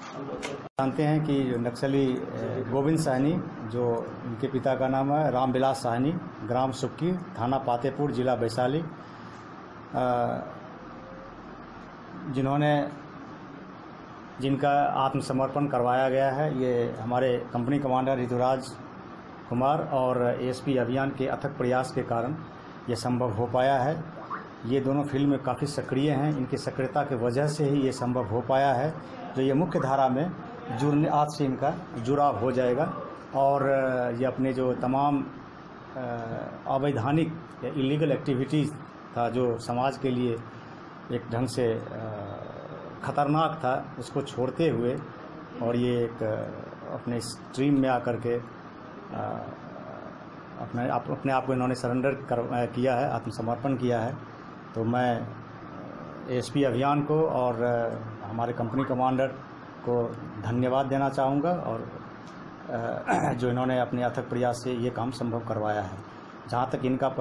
जानते हैं कि नक्सली गोविंद साहनी, जो इनके पिता का नाम है रामविलास साहनी, ग्राम सुक्की, थाना पातेपुर, जिला वैशाली, जिनका आत्मसमर्पण करवाया गया है। ये हमारे कंपनी कमांडर ऋतुराज कुमार और एएसपी अभियान के अथक प्रयास के कारण ये संभव हो पाया है। ये दोनों फील्ड में काफ़ी सक्रिय हैं। इनकी सक्रियता की वजह से ही ये संभव हो पाया है। जो ये मुख्य धारा में जुड़ने, आज से इनका जुड़ाव हो जाएगा और ये अपने जो तमाम अवैधानिक या इलीगल एक्टिविटीज़ था, जो समाज के लिए एक ढंग से ख़तरनाक था, उसको छोड़ते हुए और ये एक अपने स्ट्रीम में आकर के अपने आप को इन्होंने सरेंडर किया है, आत्मसमर्पण किया है। तो मैं एएसपी अभियान को और हमारे कंपनी कमांडर को धन्यवाद देना चाहूँगा और जो इन्होंने अपने अथक प्रयास से ये काम संभव करवाया है। जहाँ तक इनका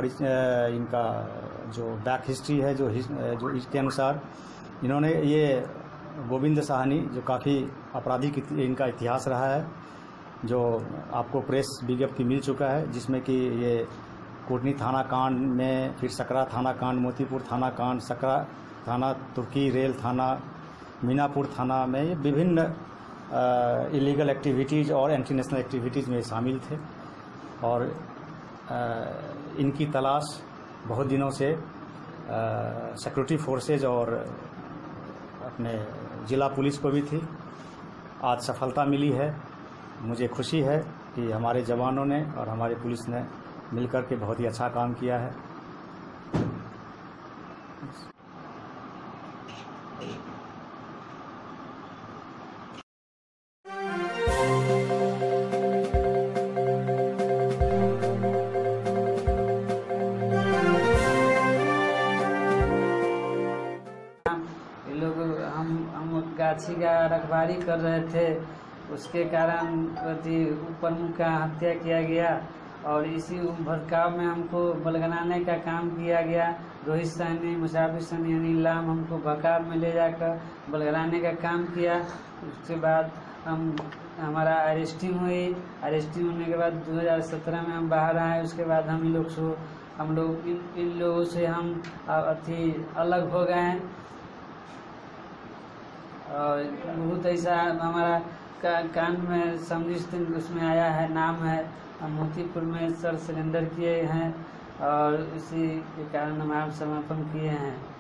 जो बैक हिस्ट्री है, जो इसके अनुसार इन्होंने ये गोविंद साहनी, जो काफ़ी आपराधिक इनका इतिहास रहा है, जो आपको प्रेस विज्ञप्ति मिल चुका है, जिसमें कि ये कोटनी थाना कांड में, फिर सकरा थाना कांड, मोतीपुर थाना कांड, सकरा थाना, तुर्की रेल थाना, मीनापुर थाना में ये विभिन्न इलीगल एक्टिविटीज़ और एंटी नेशनल एक्टिविटीज़ में शामिल थे। और इनकी तलाश बहुत दिनों से सिक्योरिटी फोर्सेज और अपने ज़िला पुलिस को भी थी। आज सफलता मिली है। मुझे खुशी है कि हमारे जवानों ने और हमारी पुलिस ने मिलकर के बहुत ही अच्छा काम किया है। हम गाछी का रखवारी कर रहे थे, उसके कारण प्रमुख का हत्या किया गया और इसी भड़काव में हमको बलगनाने का काम किया गया। रोहित साहनी, मुसाफिर साहनी, अनिल लाम हमको भड़काव में ले जाकर बलगनाने का काम किया। उसके बाद हमारा अरेस्टिंग हुई। अरेस्टिंग होने के बाद 2017 में हम बाहर आए। उसके बाद हम लोग इन लोगों से हम अलग हो गए और बहुत ऐसा हमारा कान में सम्मिलित उसमें आया है, नाम है। हम मोतीपुर में सर सरेंडर किए हैं और इसी के कारण हम आत्मसमर्पण किए हैं।